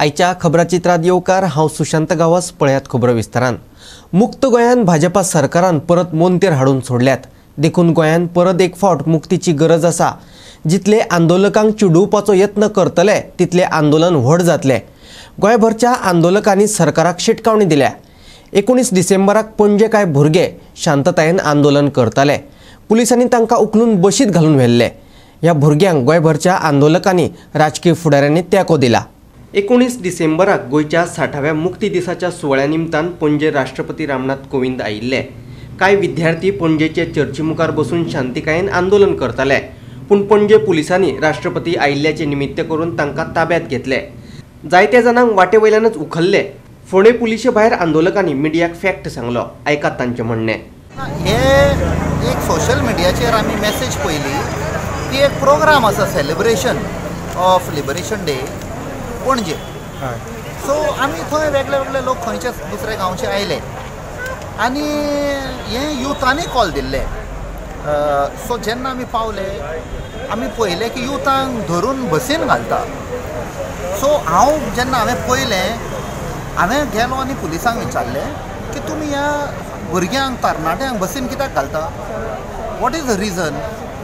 आयच्या खबराचित्रात येवकार हांव सुशांत गावस पळयात खबरो विस्तारान। मुक्त गोंयान भाजपा सरकारान परत मोंतेर हाडून सोडल्यात। देखून गोंयान परत एक फावट मुक्तीची गरज आसा। जितले आंदोलकांक चिडोवपाचो यत्न करतले तितले आंदोलन व्हड जातले। गोंयभरच्या आंदोलकांनी सरकाराक शिटकावणी दिल्या। 19 डिसेंबराक पणजे कांय भुरगे शांततायेन आंदोलन करताले। पुलिसांनी तांकां उखलून बशीत घालून व्हेल्ले। ह्या भुरग्यांक गोंयभरच्या आंदोलकांनी राजकीय फुडाऱ्यांनी तेंको दिला। 19 डिसेंबराक गोंयच्या 60व्या मुक्ती दिसाच्या सुवाळ्या निमतान पणजे राष्ट्रपती रामनाथ कोविंद आयिल्ले। कांय विद्यार्थी पणजेचे चर्ची मुखार बसून शांतिकायेन आंदोलन करताले, पूण पणजे पुलिसांनी राष्ट्रपती आयिल्ल्याचे निमित्त करून तांकां ताब्यात घेतले। जायत्या जाणांक वाटे वयल्यानच उखल्ले। फोंडे पुलिशे भायर आंदोलकांनी मिडियाक फॅक्ट सांगलो। आयकात तांचे म्हणणे। हे एक सोशल मिडियाचेर आमी मेसेज पयली की एक प्रोग्राम आसा सेलिब्रेशन ऑफ लिबरेशन डे पणजे। सो आमी थंय वेगळे वेगळे लोक खंयचे दुसऱ्या गांवचे आयले आनी हे युथांनी कॉल दिल्ले। सो जेन्ना आमी पावले आमी पळयलें की युथांक धरून बसीन घालता। सो जेन्ना हांवें पळयलें हांवें गेलो आनी पुलिसांक विचारलें की तुमी ह्या भुरग्यांक तरणाट्यांक बसीन कित्याक घालता, what is the reason?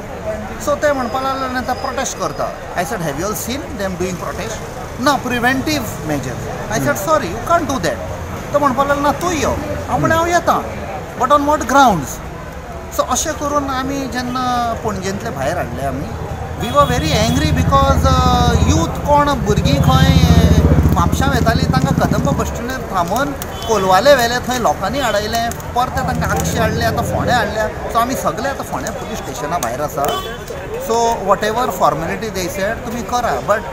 So ते म्हणपाक लागले आतां प्रोटेस्ट करता। I said have you all seen them doing protest? ना, preventive measure. I said sorry you can't do that. तो म्हणपाक लागलो ना तूं यो। हांव म्हणलें हांव येता, but on what grounds? So अशें करून आमी जेन्ना पणजेंतले भायर हाडले आमी we were very angry because youth कोण भुरगीं खंय म्हापशां वेतालीं तांकां कदंबा बस स्टँडार थांबोवन कोलवाले व्हेले, थंय लोकांनी हाडयलें, परते तांकां आक्षी हाडले, आतां फोंड्या हाडल्या। सो आमी सगळे आतां फोंड्या पुलीस स्टेशना भायर आसा। So whatever formality they said तुमी करा,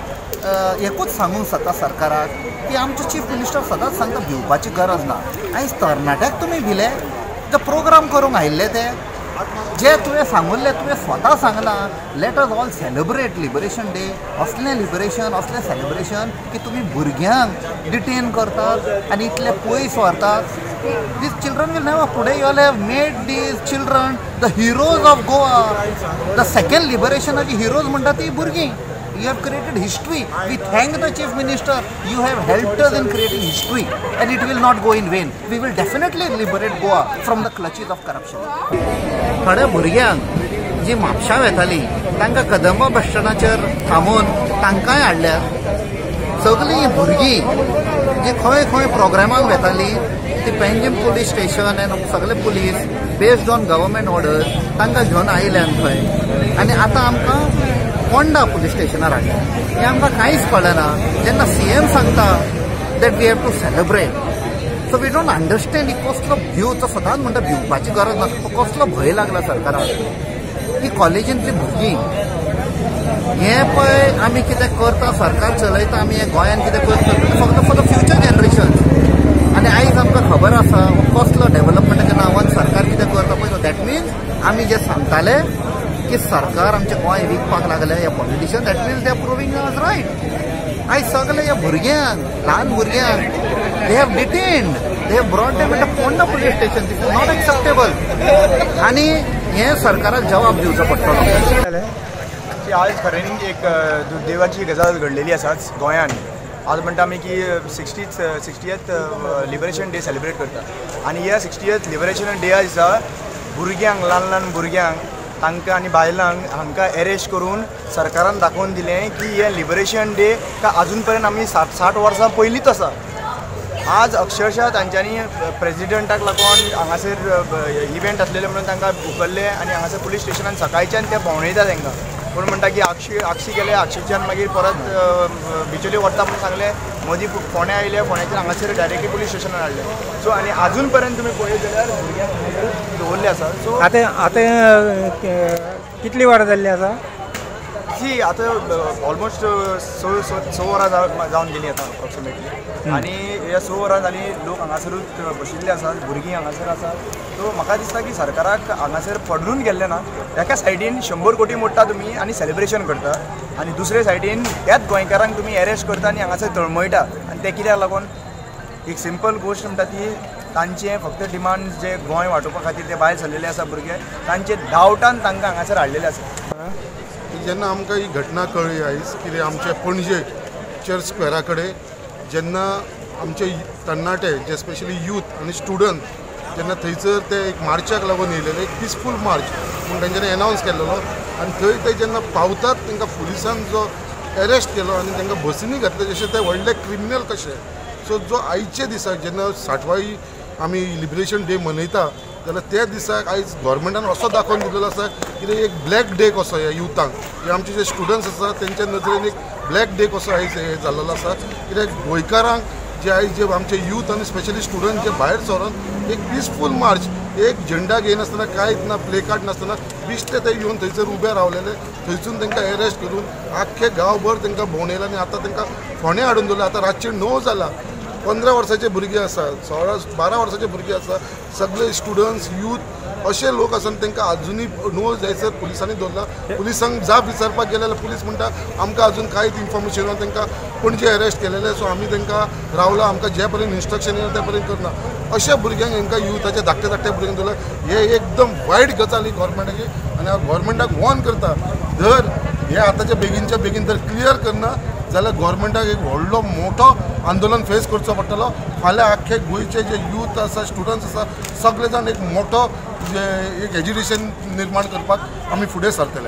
बट एकूच सांगूंक सोदता सरकाराक की आमचे चीफ मिनिस्टर सदांच सांगता भिवपाची गरज ना। आयज तरणाट्याक तुमी भिले, ते प्रोग्राम करूंक आयिल्ले ते जे तुवें सांगुल्लें तुवें स्वता सांगलां let us all celebrate liberation day. असलें लिबरेशन असलें सेलिब्रेशन की तुमी भुरग्यांक डिटेन करतात आनी इतले पयस व्हरतात। दीस चिल्ड्रन वील नेवर फुडें you all have made these children the heroes of Goa. The second लिबरेशनाची हिरोज म्हणटा ती भुरगीं। You have created history. We thank the Chief Minister. You have helped us in creating history, and it will not go in vain. We will definitely liberate Goa from the clutches of corruption. थोड्या भुरग्यांक जी म्हापशां वेतालीं तांकां कदंबा बस स्टँडाचेर थांबोवन तांकांय हाडल्या। सगळीं भुरगीं जी खंय खंय प्रोग्रामाक वेतालीं ती पेंजीम पुलीस स्टेशन आनी सगळे police based on government orders तांकां घेवन आयल्यान थंय। आनी आतां आमकां फोंडा पुलीस स्टेशनार हाडल्या। हें आमकां कांयच कळना। जेन्ना CM सांगता that we have to celebrate, so we don't understand ही कसलो भीव। तो सदांच म्हणटा भिवपाची गरज ना, कसलो भंय लागला सरकाराक। ही कॉलेजींतली भुरगीं हें पळय आमी कितें करता, सरकार चलयता, आमी हें गोंयान कितें करता फक्त फॉर द फ्युचर जनरेशन। आनी आयज आमकां खबर आसा कसलो डेव्हलपमेंटाच्या नांवान सरकार कितें करता पळय। दॅट मिन्स आमी जे सांगताले की सरकार आमचे गोंय विकपाक लागले ह्या politician, that means they are proving us right. आयज सगळे ह्या भुरग्यांक ल्हान भुरग्यांक they have detained, they have brought them in Ponda police station. This is not acceptable आनी हें सरकाराक जबाब दिवचो पडटलो। आज खरें एक दुर्दैवाची गजाल घडलेली आसा गोंयान। आज म्हणटा आमी की 60th लिबरेशन डे सेलिब्रेट करता आनी ह्या 60th लिबरेशन डे दिसा भुरग्यांक ल्हान ल्हान भुरग्यांक तांकां आनी बायलांक हांकां एरेस्ट करून सरकारान दाखोवन दिलें की हे लिबरेशन डे का अजून पर्यंत आमी 60 वर्सां पयलींच आसा। आज अक्षरशः तांच्यांनी प्रेसिडेंटाक लागून हांगासर इव्हेंट आसलेले म्हणून तांकां उखल्ले आनी हांगासर पुलीस स्टेशनान सकाळच्यान ते भोंवडयता तांकां। पूण म्हणटा की आक्षी गेले, आक्षीच्यान मागीर परत बिचोली व्हरता म्हणून सांगले। मदीं फोंड्या आयले, फोंड्याच्यान हांगासर डायरेक्टली पुलीस स्टेशनार हाडले। सो आनी अजून पर्यंत तुमी पळयत जाल्यार भुरग्यांक दवरले आसा। सो आतां कितली वरां जाल्ली आसा? सी आतां ऑलमोस्ट 6 वरां जावन गेली आतां अप्रॉक्सिमेटली। आनी ह्या 6 वरां जालीं लोक हांगासरूच बशिल्ले आसात, भुरगीं हांगासर आसात। सो म्हाका दिसता की सरकाराक हांगासर पडून गेल्ले ना। एका सायडीन 100 कोटी मोडटा तुमी आनी सेलिब्रेशन करता, आनी दुसरे सायडीन त्याच गोंयकारांक तुमी एरेस्ट करता आनी हांगासर तळमळटा। आनी ते कित्याक लागून? एक सिंपल गोश्ट म्हणटा ती तांचे फक्त डिमांड जे गोंय वांटोवपा खातीर ते भायर सरलेले आसा भुरगे, तांचे डावटान तांकां हांगासर हाडलेले आसा। जेन्ना आमकां ही घटना कळ्ळी आयज कितें आमचे पणजे चर्च स्क्वेरा कडेन जेन्ना आमचे तरणाटे जे स्पेशली यूथ आनी स्टुडंट जेन्ना थंयसर ते एक मार्चाक लागून येयलेले एक पिसफूल मार्च म्हूण तेंच्यांनी अनावन्स केल्लो आनी थंय ते जेन्ना पावतात तांकां पुलिसान जो अरेस्ट केलो आनी तांकां बसींनी घातले जशे ते व्हडले क्रिमिनल कशे. सो जो आयचे दिसाक जेन्ना 60वी आमी लिबरेशन डे मनयता जाल्यार त्या दिसाक आयज गोवोरमेंटान असो दाखोवन दिलेलो आसा की एक ब्लॅक डे कसो ह्या युथांक जे आमचे जे स्टुडंट्स आसा तेंच्या नदरेन एक ब्लॅक डे कसो आयज हे जाल्लो आसा. कित्याक गोंयकारांक जे आयज जे आमचे यूथ आनी स्पेशली स्टुडंट जे भायर सरोन एक पिसफूल मार्च एक झेंडा घेयनासतना कांयच ना प्ले कार्ड नासतना बिश्टे ते येवन थंयसर उबे रावलेले थंयसून तांकां अरेस्ट करून आख्खे गांवभर तांकां भोंवणयला आनी आतां तांकां फोंड्या हाडून दवरला. आतां रातचे 9 जाला 15 वर्साचे भुरगे आसा 16-12 वर्साचे भुरगे आसा सगळे स्टुडंट्स यूथ असे लोक आसा तांकां आजुनूय 9 जायसर पुलिसांनी दवरला. पुलिसांक जाप विचारपाक गेले जाल्यार पुलीस म्हणटा आमकां आजून कांयच इन्फॉर्मेशन ना तांकां पणजे अरेस्ट केलेले सो आमी तांकां रावला आमकां जे पर्यंत इन्स्ट्रक्शन येना ते पर्यंत करना अशा भुरग्यांक हांकां युथाच्या धाकट्या धाकट्या भुरग्यांक दवरला. हे एकदम वायट गजाल ही गोवोरमेंटाची आनी हांव गोवोरमेंटाक वॉर्न करता जर हे आतांच्या बेगीनच्या बेगीन जर क्लियर करना जाल्यार गोवोरमेंटाक एक व्हडलो मोठो आंदोलन फेस करचो पडटलो. फाल्यां आख्खे गोंयचे जे यूथ आसा स्टुडंट्स आसा सगळे जाण एक मोठो एक एज्युकेशन निर्माण करपाक आमी फुडें सरतले.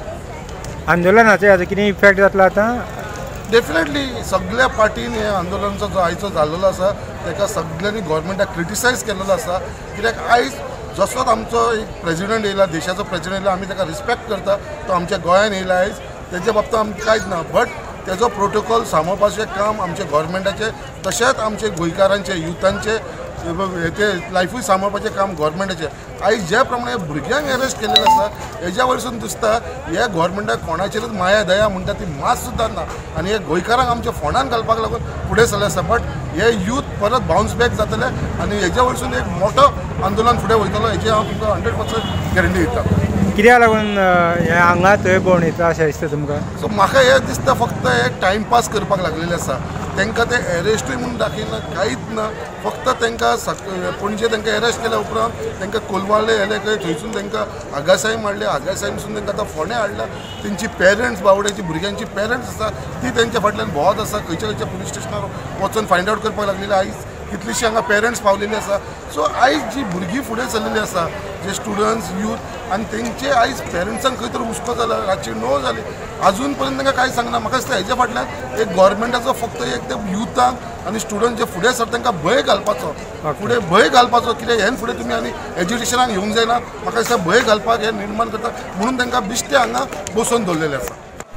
आंदोलनाचे हाजो कितें इफेक्ट जातलो आतां? डेफिनेटली सगळ्या पार्टीन हे आंदोलनाचो जो आयचो जाल्लो आसा ताका सगळ्यांनी गोवोरमेंटाक क्रिटिसायज केल्लो आसा. कित्याक आयज जसोच आमचो एक प्रेजिडेंट येयला देशाचो प्रेजिडेंट येयला आमी ताका रिस्पेक्ट करता तो आमच्या गोंयान येयला आयज तेच्या बाबतींत आमकां कांयच ना बट तेजो प्रोटोकॉल सांबाळपाचें काम आमचे गोवोरमेंटाचें तशेंच आमचे गोंयकारांचे युथांचे ते लायफूय सांबाळपाचें काम गोवोरमेंटाचें. आयज जे प्रमाणे भुरग्यांक अरेस्ट केलेले आसा हेज्या वयरसून दिसता हे गोवोरमेंटाक कोणाचेरच माया दया म्हणटा ती मात सुद्दां ना आनी हे गोंयकारांक आमच्या फोंडान घालपाक लागून फुडें सरले आसा. बट हे यूथ परत बाउन्स बॅक जातले आनी हेज्या वयरसून एक मोठो आंदोलन फुडें वयतलो हेजी हांव तुमकां 100% गॅरंटी दिता. कित्याक लागून हे हांगा थंय भोंवडयता अशें दिसता तुमकां? सो म्हाका हे दिसता फक्त हे टायमपास करपाक लागलेले आसा. तांकां ते अरेस्टूय म्हणून दाखयना कांयच ना फक्त तांकां पणजे तांकां अरेस्ट केल्या उपरांत तांकां कोलवाळे येले खंय थंयसून तांकां आगासाय मारले आगासायसून तांकां आतां फोंड्या हाडला. तेंची पेरंट्स बावड्याची भुरग्यांची पेरंट्स आसा ती तेंच्या फाटल्यान भोंवत आसा खंयच्या खंयच्या पुलीस स्टेशनार वचून फायंड आवट करपाक लागलेले. आयज कितलींशीं हांगा पेरंट्स पावलेली आसा. सो आयज जी भुरगीं फुडें चल्लेली आसा जे स्टुडंट्स यूथ आनी तेंचे आयज पेरंट्सांक खंय तरी हुस्को जाला रातची 9 जाली अजून पर्यंत तांकां कांय सांगना. म्हाका दिसता हेज्या फाटल्यान एक गोवोरमेंटाचो फक्त एक ते युथांक आनी स्टुडंट जे फुडें सर तांकां भंय घालपाचो फुडें भंय घालपाचो कित्याक हेन फुडें तुमी आनी एज्युकेशनाक येवंक जायना. म्हाका दिसता भंय घालपाक हे निर्माण करता म्हणून तांकां बिश्टे हांगा बसोवन दवरलेले आसा.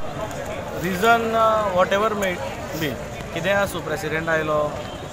Reason whatever may be कितें आसूं प्रेसिडेंट आयलो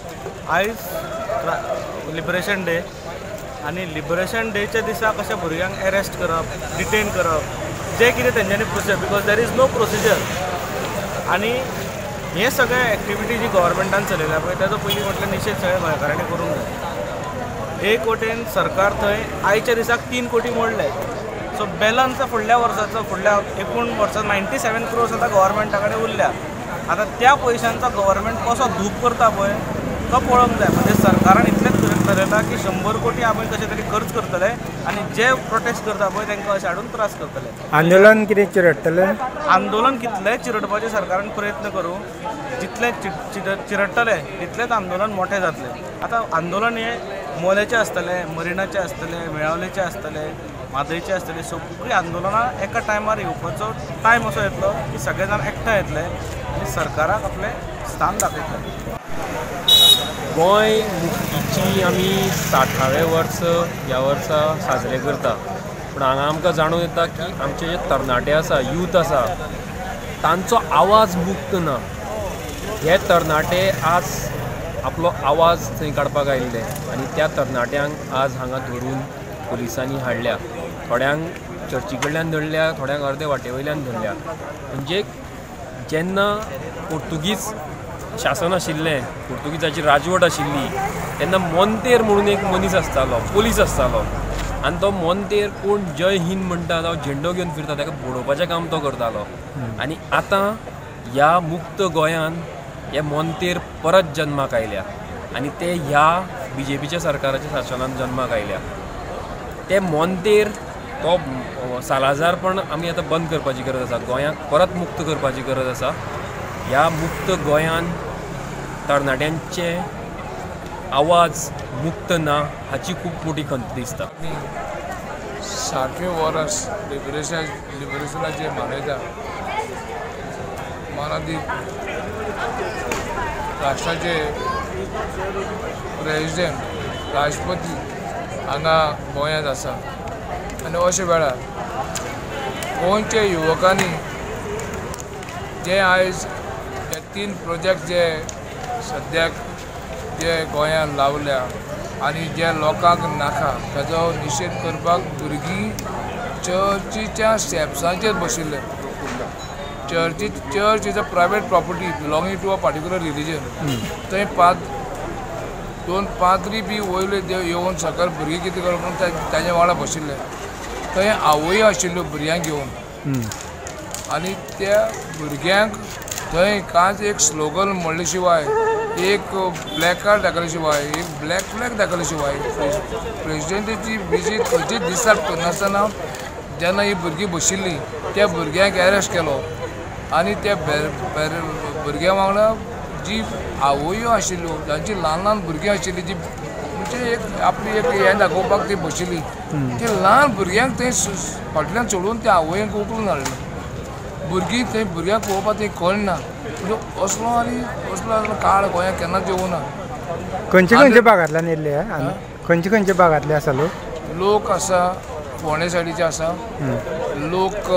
आयज लिबरेशन डे आनी लिबरेशन डेच्या दिसा कशें भुरग्यांक अरेस्ट करप डिटेन करप जे कितें तेंच्यांनी procedure because there is no procedure आनी हे सगळे एक्टिविटी जी गोवोरमेंटान चलयल्या पळय ताजो पयलीं म्हटल्यार निशेध सगळ्या गोंयकारांनी करूंक जाय. एक वटेन सरकार थंय आयच्या दिसाक 3 कोटी मोडले सो बॅलन्स फुडल्या वर्साचो फुडल्या एकूण वर्सां 97 crores आतां गोवोरमेंटा कडेन उरल्या. आतां त्या पयशांचो गोवोरमेंट कसो धूप करता पळय तो पळोवंक जाय. म्हणजे सरकारान इतलेंच ठरयता की 100 कोटी आमी कशें तरी खर्च करतले आनी जे प्रोटेस्ट करता पळय तांकां अशें हाडून त्रास करतले. आंदोलन कितें चिरडटले? आंदोलन कितलेंय चिरडपाचें सरकारान प्रयत्न करूं जितलें चिरडटले तितलेंच आंदोलन मोठें जातलें. आतां आंदोलन हें मोलेचें आसतलें मरिनाचें आसतलें मेळावलेचें आसतलें म्हादयचें आसतलें सगळीं आंदोलनां एका टायमार येवपाचो टायम असो येतलो की सगळे जाण एकठांय येतले आनी सरकाराक आपलें स्थान दाखयतले. गोंय मुक्तीची आमी 60वें वर्स ह्या वर्सा साजरे करता पूण हांगा आमकां जाणून येता की आमचे जे तरणाटे आसा यूथ आसा तांचो आवाज मुक्त ना. हे तरणाटे आज आपलो आवाज थंय काडपाक आयिल्ले आनी त्या तरणाट्यांक आज हांगा धरून पुलिसांनी हाडल्या. थोड्यांक चर्ची कडल्यान धरल्या थोड्यांक अर्दे वाटे वयल्यान धरल्या. म्हणजे जेन्ना पोर्तुगीज शासन आशिल्लें पोर्तुगीजाची राजवट आशिल्ली तेन्ना मोंतेर म्हणून एक मनीस आसतालो पुलीस आसतालो आनी तो मोंतेर कोण जय हिंद म्हणटा तो झेंडो घेवन फिरता ताका बोडोवपाचें काम तो करतालो. आनी आतां ह्या मुक्त गोंयान हे मोंतेर परत जल्माक आयल्या आनी ते ह्या BJPच्या सरकाराच्या शासनान जल्माक आयल्या. ते मोंतेर तो सालाजारपण आमी आतां बंद करपाची गरज आसा. गोंयांक परत मुक्त करपाची गरज आसा. ह्या मुक्त गोंयान तरणाट्यांचे आवाज मुक्त ना हाची खूब मोठी खंत दिसता. 60वें वर्स लिबरेशनाचे मनयता मानदीप राष्ट्राचे प्रेसिडेंट राष्ट्रपती हांगा गोंयांत आसा आनी अशे वेळार गोंयच्या युवकांनी जे आयज हे 3 प्रोजेक्ट जे सद्याक जे गोंयांत लावल्या आनी जे लोकांक नाका ताजो निशेध करपाक भुरगीं चर्चीच्या स्टेप्सांचेर बशिल्ले. Church is a private property belonging to a particular religion. थंय 2 पाद्री बी वयले येवन सकयल भुरगीं कितें करप ताजे वांगडा बशिल्ले. थंय आवय आशिल्ल्यो भुरग्यांक घेवन आनी त्या भुरग्यांक थंय कांच एक स्लोगन म्हणले शिवाय एक ब्लॅक कार्ड दाखयले शिवाय एक ब्लॅक फ्लॅग दाखयले शिवाय प्रेसिडेंटाची विजीट खंयचीच दिसाक करनासतना जेन्ना ही भुरगीं बशिल्लीं त्या भुरग्यांक अरेस्ट केलो आनी त्या भुरग्यां वांगडा जी आवयो आशिल्ल्यो जांची ल्हान भुरगीं आशिल्लीं जी म्हणजे एक आपली एक हें दाखोवपाक ती बशिल्ली त्या ल्हान भुरग्यांक थंय फाटल्यान सोडून त्या आवयांक उखलून हाडलें. भुरगीं थंय भुरग्यांक पळोवपाक थंय कळना. म्हणजे असलो काळ गोंयांत केन्नाच येवं ना. खंयच्या भागांतल्यान येयल्ले आनी खंयचे भागांतले आसा लोक आसा फोंडे सायडीचे आसा, लोक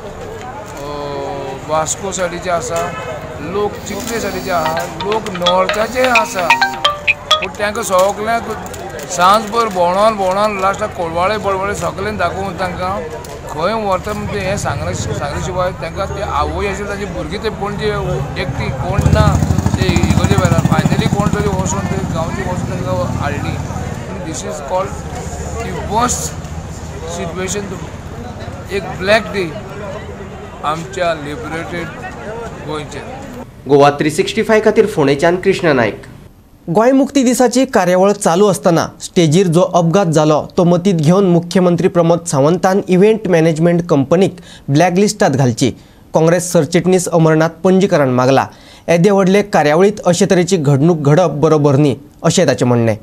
वास्को सायडीचे आसा, लोक चिखले सायडीचे आसा, लोक नॉर्थाचे आसा. पूण तांकां सगळ्यांक सांजभर भोंवडावन लास्टाक कोळवाळे सगळ्यांक दाखोवन तांकां खंय व्हरता म्हणजे हें सांगले शिवाय तांकां ते आवय आशिल्ली ताची भुरगीं ते पणजे एकटी कोण ना ते इगर्जे वेळार फायनली कोण तरी वचून ते गांवची वचून तांकां हाडली. This is called the worst situation. एक ब्लॅक डे आमच्या लिबरेटेड गोंयचेर. गोवा 365 खातीर फोंडेच्यान कृष्ण नायक. गोंय मुक्ती दिसाची कार्यावळ चालू असताना स्टेजीर जो अपघात जालो तो मतींत घेवन मुख्यमंत्री प्रमोद सावंतान इव्हेंट मॅनेजमेंट कंपनीक ब्लॅकलिस्टात घालची काँग्रेस सरचिटणीस अमरनाथ पंजीकरण मागला. येदे व्हडले कार्यावळीत अशे तरेची घडणूक घडप बरोबर न्ही अशें ताचें म्हणणें.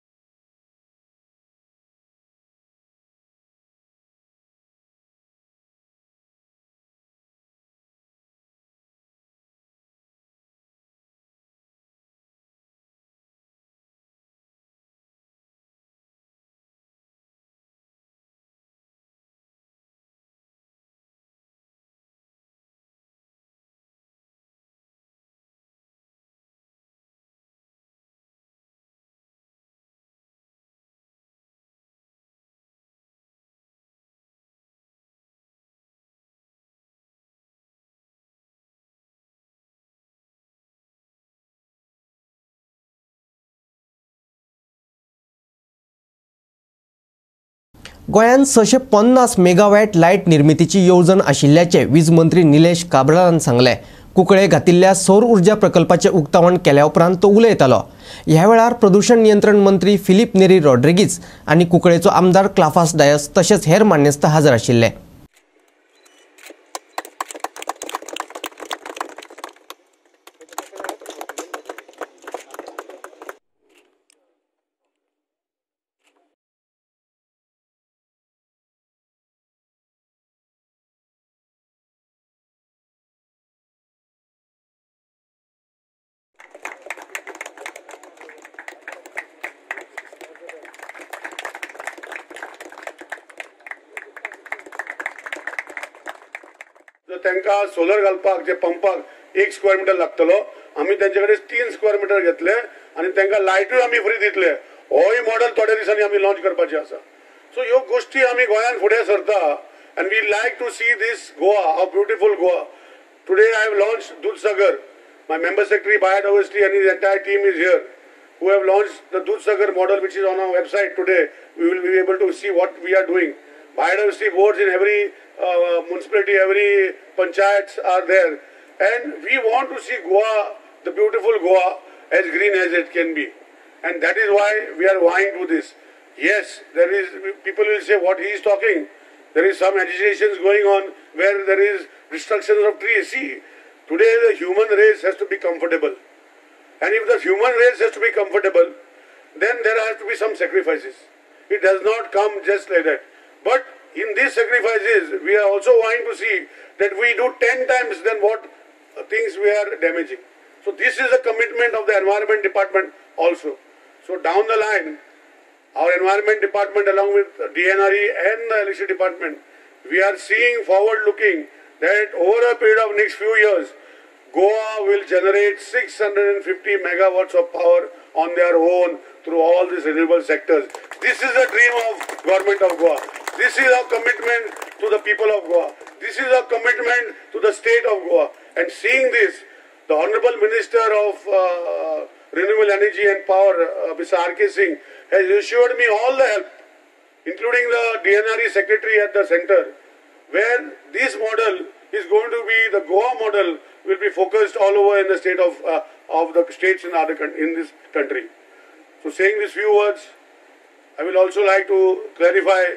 गोंयांत 650 मेगावॅट लायट निर्मितीची येवजण आशिल्ल्याचे वीज मंत्री निलेश काब्रालान सांगले. कुंकळे घातिल्ल्या सौर उर्जा प्रकल्पाचे उक्तावण केल्या उपरांत तो उलयतालो. ह्या वेळार प्रदूषण नियंत्रण मंत्री फिलिप नेरी रॉड्रिगीज आनी कुंकळेचो आमदार क्लाफास डायस तशेंच हेर मान्यस्थ हाजर आशिल्ले. तांकां सोलर घालपाक जे पंपाक 1 स्क्वेअर मिटर लागतलो. आमी तेंचे कडेन 3 स्क्वेअर मिटर घेतले आनी तांकां लायटूय आमी फ्री दितले. होय मॉडेल थोड्या दिसांनी आमी लॉन्च करपाचे आसा. सो ह्यो गोष्टी आमी गोंयांत फुडें सरता and we like to see this Goa, how beautiful Goa. Today I have launched Dudhsagar. My member secretary biodiversity and his entire team is here, who have launched the Dudhsagar model, which is on our website today. We will be able to see what we are doing. Biodiversity boards in every municipality, every panchayats are there, and we want to see Goa, the beautiful Goa, as green as it can be, and that is why we are vying to this. Yes, there is, people will say what he is talking. There is some agitations going on where there is destruction of trees. See, today the human race has to be comfortable. And if the human race has to be comfortable, then there has to be some sacrifices. It does not come just like that. But in these sacrifices, we are also wanting to see that we do 10 times than what things we are damaging. So this is a commitment of the Environment Department also. So down the line, our Environment Department along with DNRE and the Electricity Department, we are seeing forward looking that over a period of next few years, Goa will generate 650 megawatts of power on their own through all these renewable sectors. This is the dream of Government of Goa. This is our commitment to the people of Goa. This is our commitment to the state of Goa. And seeing this, the Honorable Minister of Renewable Energy and Power, Mr. R.K. Singh, has assured me all the help, including the DNRE Secretary at the center, where this model is going to be, the Goa model will be focused all over in the state of the states in this country. So saying these few words, I will also like to clarify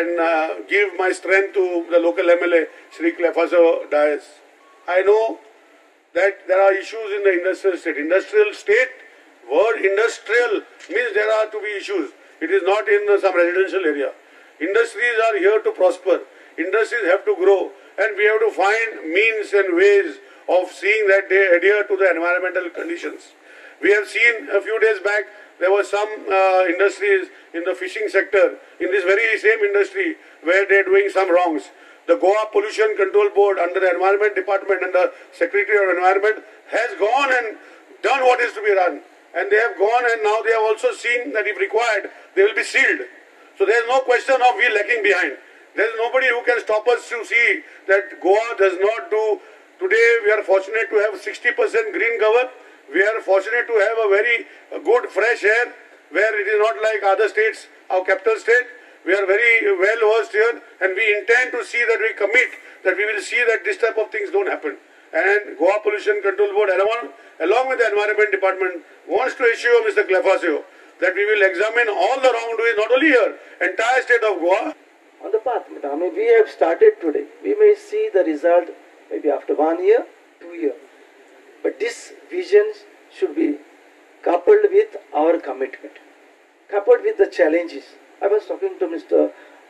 and give my strength to the local MLA, Shri Clefaso Dias. I know that there are issues in the industrial state. Industrial state, word industrial means there are to be issues. It is not in some residential area. Industries are here to prosper. Industries have to grow, and we have to find means and ways of seeing that they adhere to the environmental conditions. We have seen a few days back, there were some industries in the fishing sector, in this very same industry, where they are doing some wrongs. The Goa Pollution Control Board under the Environment Department and the Secretary of Environment has gone and done what is to be done. And they have gone, and now they have also seen that if required, they will be sealed. So there is no question of we lagging behind. There is nobody who can stop us to see that Goa does not do. Today we are fortunate to have 60% green cover. We are fortunate to have a very good fresh air, where it is not like other states, our capital state. We are very well versed here, and we intend to see that we commit, that we will see that this type of things don't happen. And Goa Pollution Control Board, along with the Environment Department, wants to assure Mr. Clefaso that we will examine all the wrongdoings, not only here, entire state of Goa. On the path, I mean, we have started today. We may see the result maybe after 1 year, 2 years. But this vision should be coupled with our commitment, coupled with the challenges. I was talking to Mr.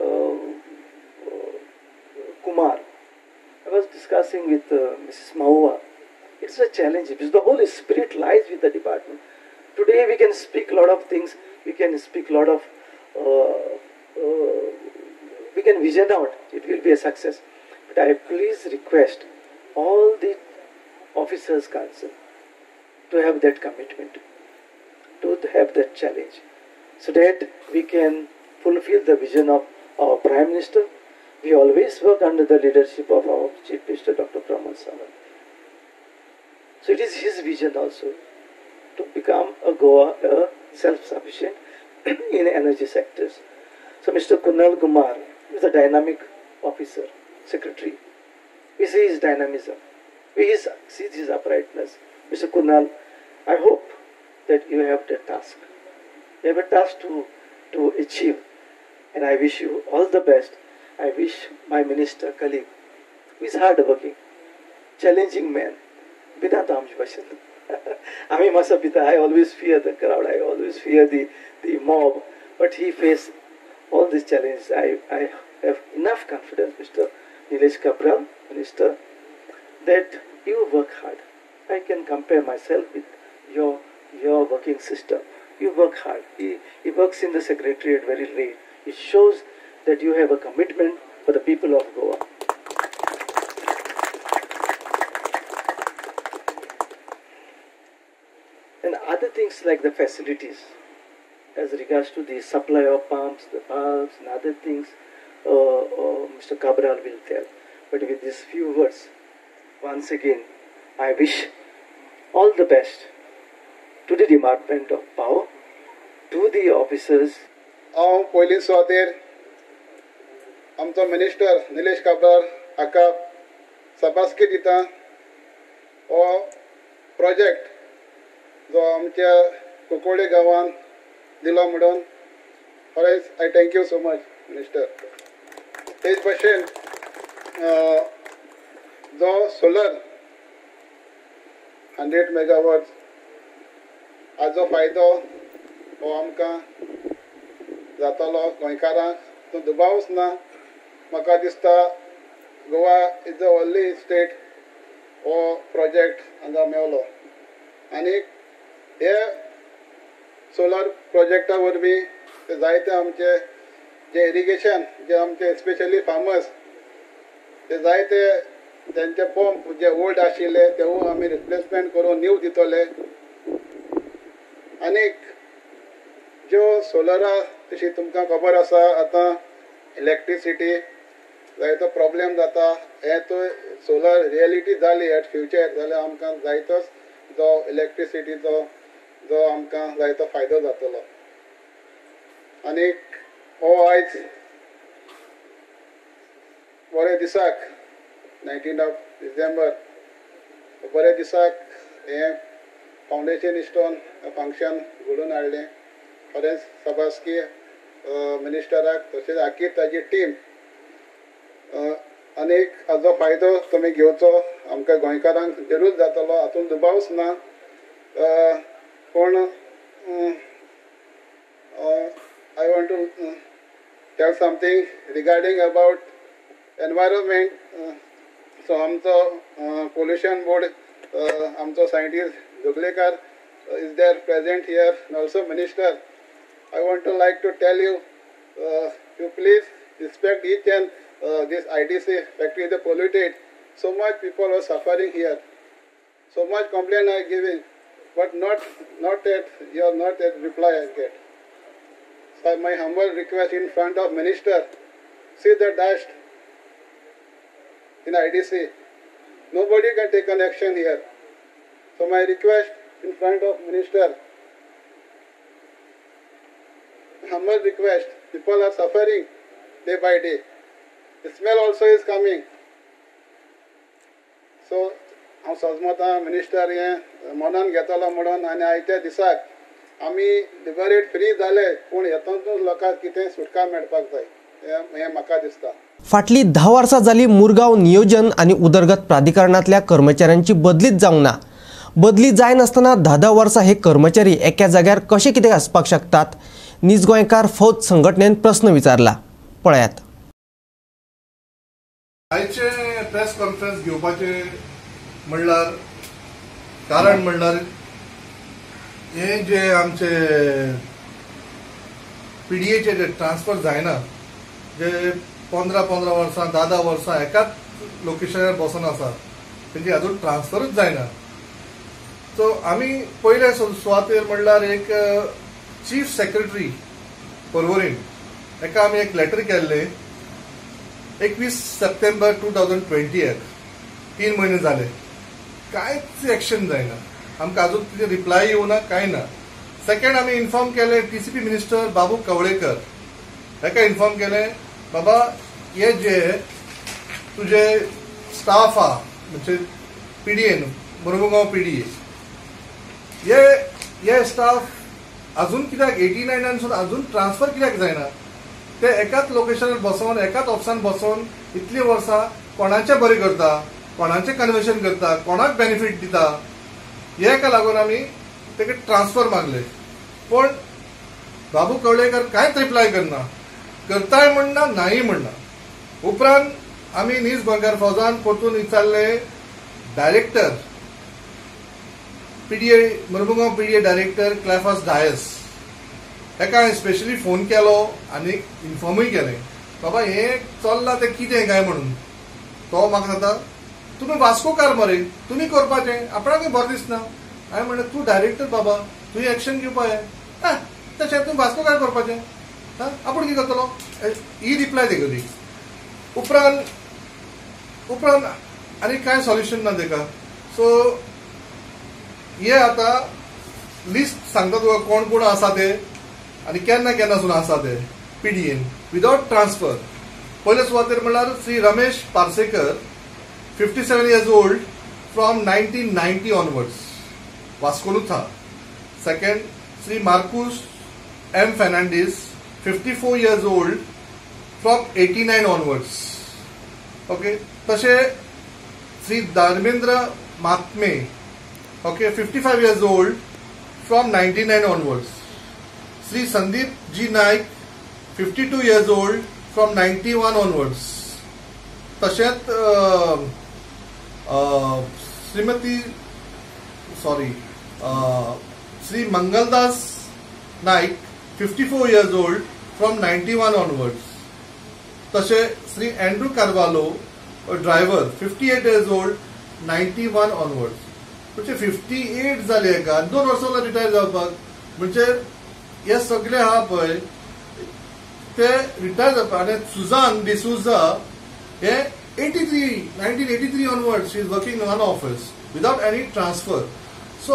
Kumar. I was discussing with Mrs. Mahua. It's a challenge because the whole spirit lies with the department. Today we can speak a lot of things. We can speak a lot of. We can vision out. It will be a success. But I please request all the officers concerned to have that commitment, to have that challenge, so that we can fulfill the vision of our Prime Minister. We always work under the leadership of our Chief Minister, Dr. Pramod Sawant. So it is his vision also to become a Goa self-sufficient in energy sectors. So Mr. Kunal Kumar is a dynamic officer, secretary. We see his dynamism. We see his uprightness. Mr. Kunal, I hope that you have the task. You have a task to achieve. And I wish you all the best. I wish my minister colleague, who is hard-working, challenging man, Bina Tamj Bashand. I always fear the crowd. I always fear the mob. But he faced all these challenges. I have enough confidence, Mr. Nilesh Kabra, Minister, that you work hard. I can compare myself with your working system. You work hard. He works in the Secretariat very late. It shows that you have a commitment for the people of Goa. And other things like the facilities, as regards to the supply of pumps, the valves, and other things, Mr. Cabral will tell. But with these few words, once again, I wish all the best to the Department of Power, to the officers. हांव पयलीं सुवातेर आमचो minister Nilesh Cabral हाका सभासकी दिता हो project जो आमच्या कुंकोळी गांवांत दिलो म्हणून खरेंच I thank you so much minister. तेच भशेन जो सोलर 100 मेगावॉट हाजो फायदो हो आमकां जातलो गोंयकारांक तो दुबावच ना. म्हाका दिसता Goa is the only state हो प्रोजेक्ट हांगा मेवलो. आनी हे सोलर प्रोजेक्टा वरवीं जायते आमचे जे इरिगेशन जे आमचे स्पेशली फार्मर्स ते जायते त्यांचे पंप जे ओल्ड आशिल्ले तेवूय आमी रिप्लेसमेंट करून न्यू दितले. आनीक ज्यो सोलरा तशी तुमकां खबर आसा आतां इलेक्ट्रिसिटी जायतो प्रॉब्लेम जाता. हे तो सोलर रियलिटी जाली एट फ्युचर जाल्यार आमकां जायतोच जो इलेक्ट्रिसिटीचो जो आमकां जायतो फायदो जातलो. आनीक हो आयज बरे दिसाक 19 डिसेंबर बरे दिसाक हें फावंडेशन स्टोन फंक्शन घडोवन हाडलें. खरेंच सभास्की मिनिस्टराक तशेंच आख्खी ताजी टीम. आनीक हाजो फायदो तुमी घेवचो आमकां गोंयकारांक जरूर जातलो हातूंत दुबावच ना. पूण I want to tell something regarding about environment. So आमचो pollution board आमचो scientist Joglekar is there present here and also minister. I want to like to tell you you please respect each and this ITC factory is polluted. So much people are suffering here. So much complaint I giving, but not yet you are not yet reply I get. So my humble request in front of minister, see the dust in IDC. Nobody can take an action here. So my request in front of minister, humble request, people are suffering day by day. The smell also is coming. So हांव सजमतां minister हें मनान घेतलो म्हणून आनी आयच्या दिसाक आमी liberate free जाले पूण हेतूंतूच लोकांक कितें सुटका मेळपाक जाय हें म्हाका दिसता. फाटली 10 वर्सां जाली मुरगांव नियोजन आणि उदरगत प्राधिकरणातल्या कर्मचाऱ्यांची बदलीच जावंक ना. बदली जाय नासतना 10 वर्सां हे कर्मचारी एका जाग्यार कशे कितें आसपाक शकतात? नीज गोंयकार फौज संघटनेन प्रस्न विचारला. पळयात. आयचे प्रेस कॉन्फरन्स घेवपाचे म्हणल्यार कारण म्हणल्यार हे जे आमचे पीडीएचे जे ट्रान्सफर जायना जे 15 वर्सां 10 वर्सां एकाच लोकेशनार बसून आसा तेंची अजून ट्रान्सफरच जायना. सो आमी पयले सुवातेर म्हणल्यार एक चीफ सेक्रेटरी पर्वरीन हेका आमी एक लेटर केल्ले 21 सप्टेंबर 2020 3 म्हयने जाले. कांयच एक्शन जायना. आमकां अजून कितें रिप्लाय येवना कांय ना. सेकंड आमी इन्फॉर्म केले टीसीपी मिनिस्टर बाबू कवळेकर हेका इन्फॉर्म केले बाबा हे जे तुजे स्टाफ आहा म्हणजे पीडीएन मुरमुगांव पीडीए हे स्टाफ अजून कित्याक 89 अजून ट्रान्सफर कित्याक जायना? ते एकाच लोकेशनार बसून एकाच ऑफिसान बसून इतली वर्सां कोणाचें बरें करता, कोणाचें कन्वर्शन करता, कोणाक बेनिफीट दिता, हेका लागून आमी तेका ट्रान्सफर मागले. पण बाबू कवळेकर कांयच रिप्लाय करना. करताय म्हणना नाही म्हणना. उपरांत आमी नीज गोंयकार फौजान परतून विचारले director PDA Mormugao PDA director Cleofas Dias हेका हांवें स्पेशली फोन केलो आनी इन्फॉर्मूय केलें बाबा हें चल्लां तें कितें काय म्हणून. तो म्हाका सांगता तुमी वास्कोकार मरे तुमी करपाचें आपणाकूय बरें दिसना. हांवें म्हणलें तूं डायरेक्टर बाबा तुवें एक्शन घेवपा जाय तशें तुवें वास्कोकार करपाचें आपूण कितें करतलो ही रिप्लाय तेगेली. उपरांत आनी कांय सोल्युशन ना तेका. सो हे आतां लिस्ट सांगता तुका कोण कोण आसा ते आनी केन्ना केन्नासून आसा ते पीडीएन विदाउट ट्रान्सफर. पयले सुवातेर म्हणल्यार Shri Ramesh Parsekar 57 years old from 1990 onwards, Vascolutha. Second, Sri Marcus M. Fernandez, 54 years old from 89 onwards. Okay, तशे Sri Dharmendra Matme, okay, 55 years old from 99 onwards. Sri Sandeep G Naik, 52 years old, from 91 onwards. तशेंच Sri Mangaldas Naik, 54 years old, from 91 onwards. तशें Sri Andrew Carvalho, a driver, 58 years old, 91 onwards. म्हणजे 58 जाले का 2 वर्सां retire जावपाक. म्हणजे हे सगळे आहा पळय ते रिटायर जावपाक. आनी सुजान डिसूजा हे 1983 onwards she is working in one office without any transfer. So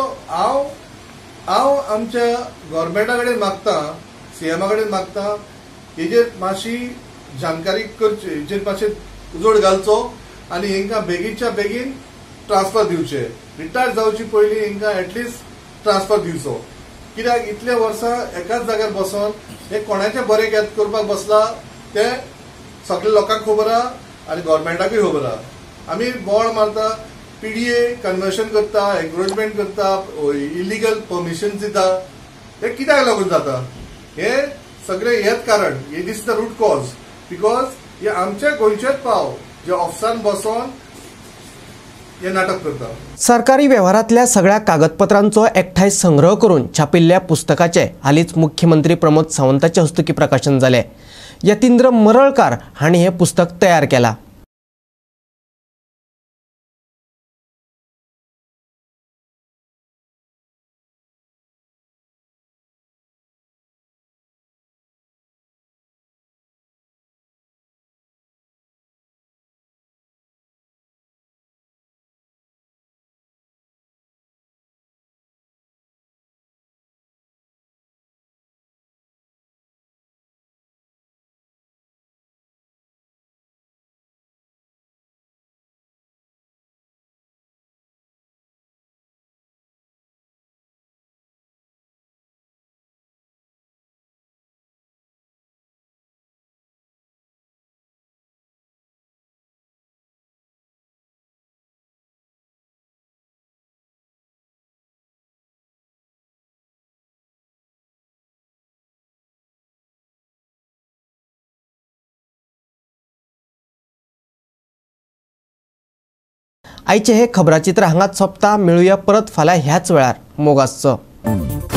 हांव आमच्या गव्हर्मेंटा कडेन मागता, सीएमा कडेन मागता, हेजेर मातशी जानकारी करची, हेजेर मातशें उजवड घालचो आनी हांकां बेगीनच्या बेगीन ट्रान्सफर दिवचे. रिटायर जावची पयलीं हांकां एटलिस्ट ट्रान्सफर दिवचो. कित्याक इतले वर्सां एकाच जाग्यार बसून हे कोणाचें बरें करपाक बसला ते सगळे लोकांक खबर आहा आनी गव्हर्मेंटाकूय खबर आहा. आमी बोवाळ मारता, PDA कन्वर्शन करता, एन्क्रोचमेंट करता, इलिगल परमिशन दिता. हे कित्याक लागून जाता? हे सगळे हेच कारण. This is the root cause. Because हे आमचे गोंयचेच पाव जे ऑफिसान बसून हे नाटक करता. सरकारी व्यवहारातल्या सगळ्या कागदपत्रांचो एकठांय संग्रह करून छापिल्ल्या पुस्तकाचे हालींच मुख्यमंत्री प्रमोद सावंताच्या हस्तुकी प्रकाशन जाले. यतींद्र मरळकार हांणी हे पुस्तक तयार केला. आयचे हे खबराचित्र हांगाच सोंपता. मेळुया परत फाल्यां ह्याच वेळार. मोगासचो.